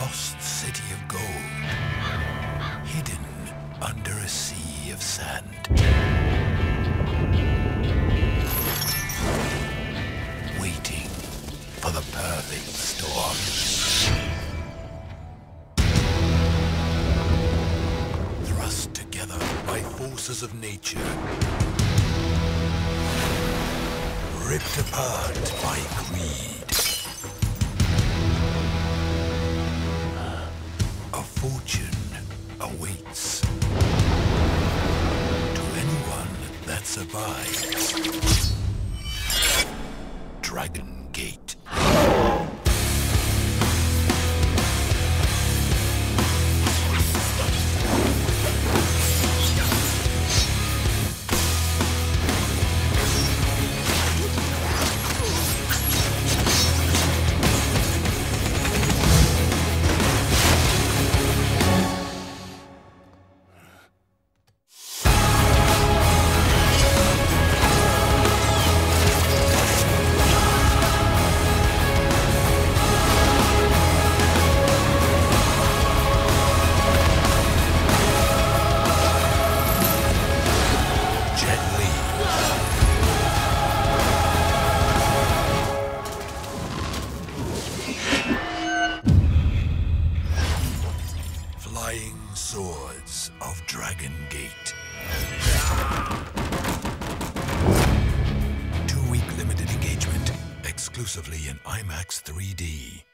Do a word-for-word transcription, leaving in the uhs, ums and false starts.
lost city of gold, hidden under a sea of sand. Waiting for the perfect storm. Thrust together by forces of nature. Ripped apart by greed. A fortune awaits. To anyone that survives. Dragon Gate. Flying Swords of Dragon Gate. Two-week limited engagement, exclusively in IMAX three D.